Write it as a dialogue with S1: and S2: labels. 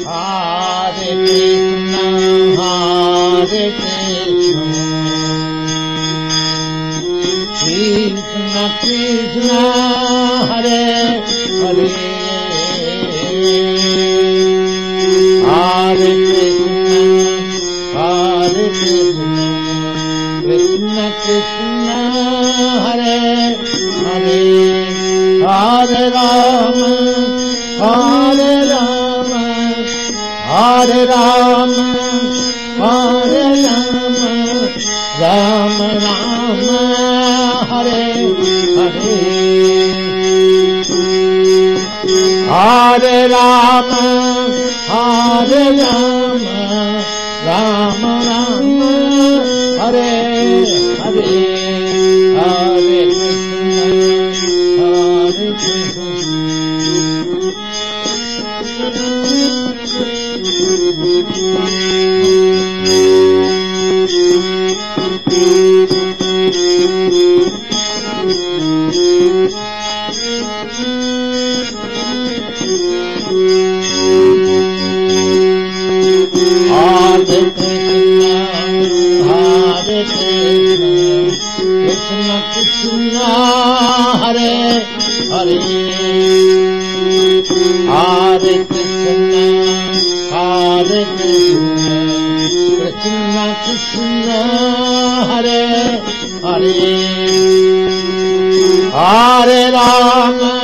S1: Hare Krishna, Krishna Krishna, Hare Hare, Hare Krishna, Krishna Krishna, Hare Hare, Hare Rama, Hare Rama, Hare Rama, Hare Rama, Rama Rama, Hare Hare, Hare Rama, Hare Rama, Rama Rama, Hare Hare, Hare Krishna, Krishna Krishna, Hare Hare, Hare Krishna, Krishna Krishna, Hare Hare, Hare Rama,